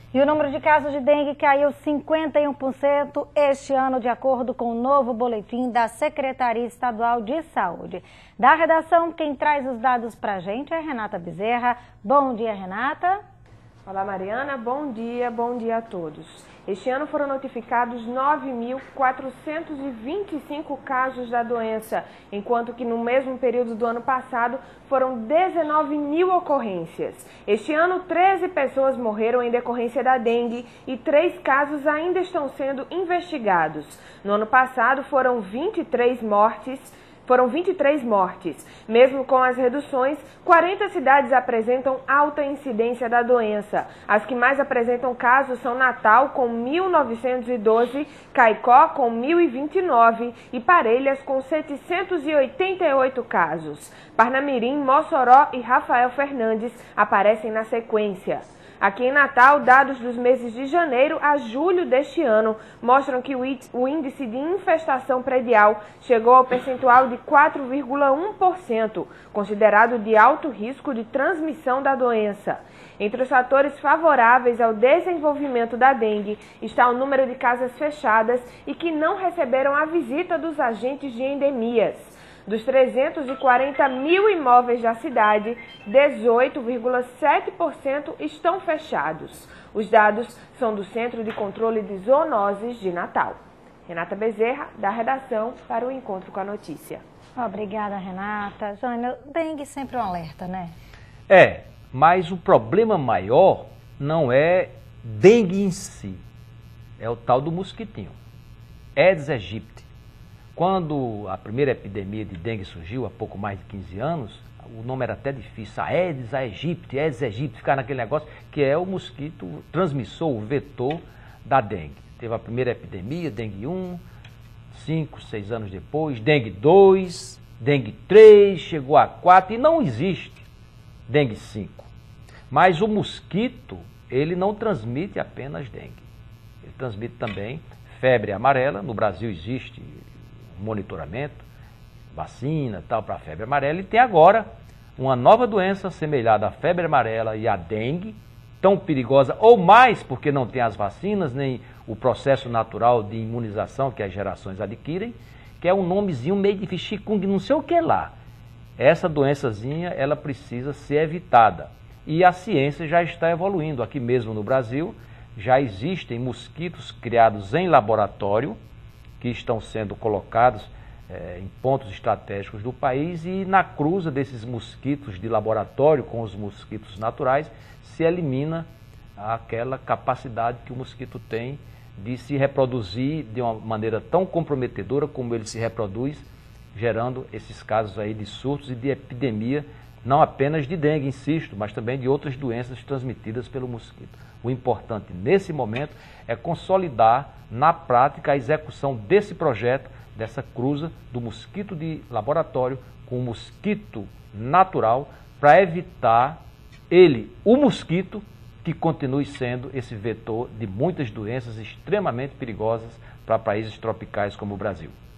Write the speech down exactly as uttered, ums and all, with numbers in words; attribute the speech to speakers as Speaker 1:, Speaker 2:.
Speaker 1: E o número de casos de dengue caiu cinquenta e um por cento este ano, de acordo com o novo boletim da Secretaria Estadual de Saúde. Da redação, quem traz os dados para a gente é Renata Bezerra. Bom dia, Renata.
Speaker 2: Olá, Mariana. Bom dia, bom dia a todos. Este ano foram notificados nove mil quatrocentos e vinte e cinco casos da doença, enquanto que no mesmo período do ano passado foram dezenove mil ocorrências. Este ano, treze pessoas morreram em decorrência da dengue e três casos ainda estão sendo investigados. No ano passado foram vinte e três mortes. Foram vinte e três mortes. Mesmo com as reduções, quarenta cidades apresentam alta incidência da doença. As que mais apresentam casos são Natal, com mil novecentos e doze, Caicó, com mil e vinte e nove e Parelhas, com setecentos e oitenta e oito casos. Parnamirim, Mossoró e Rafael Fernandes aparecem na sequência. Aqui em Natal, dados dos meses de janeiro a julho deste ano mostram que o índice de infestação predial chegou ao percentual de quatro vírgula um por cento, considerado de alto risco de transmissão da doença. Entre os fatores favoráveis ao desenvolvimento da dengue está o número de casas fechadas e que não receberam a visita dos agentes de endemias. Dos trezentos e quarenta mil imóveis da cidade, dezoito vírgula sete por cento estão fechados. Os dados são do Centro de Controle de Zoonoses de Natal. Renata Bezerra, da redação, para o Encontro com a Notícia.
Speaker 1: Obrigada, Renata. Jânio, dengue sempre um alerta, né?
Speaker 3: É, mas o problema maior não é dengue em si, é o tal do mosquitinho, Aedes aegypti. Quando a primeira epidemia de dengue surgiu, há pouco mais de quinze anos, o nome era até difícil, Aedes aegypti, Aedes aegypti, ficar naquele negócio, que é o mosquito transmissor, o vetor da dengue. Teve a primeira epidemia, dengue um, cinco, seis anos depois, dengue dois, dengue três, chegou a quatro e não existe dengue cinco. Mas o mosquito, ele não transmite apenas dengue, ele transmite também febre amarela. No Brasil existe monitoramento, vacina, tal, para a febre amarela, e tem agora uma nova doença semelhada à febre amarela e à dengue, tão perigosa ou mais, porque não tem as vacinas, nem o processo natural de imunização que as gerações adquirem, que é um nomezinho meio de chikungunya, não sei o que lá. Essa doençazinha, ela precisa ser evitada, e a ciência já está evoluindo. Aqui mesmo no Brasil, já existem mosquitos criados em laboratório, que estão sendo colocados é, em pontos estratégicos do país, e na cruza desses mosquitos de laboratório com os mosquitos naturais se elimina aquela capacidade que o mosquito tem de se reproduzir de uma maneira tão comprometedora como ele se reproduz, gerando esses casos aí de surtos e de epidemia, não apenas de dengue, insisto, mas também de outras doenças transmitidas pelo mosquito. O importante nesse momento é consolidar na prática a execução desse projeto, dessa cruza do mosquito de laboratório com o mosquito natural, para evitar ele, o mosquito, que continue sendo esse vetor de muitas doenças extremamente perigosas para países tropicais como o Brasil.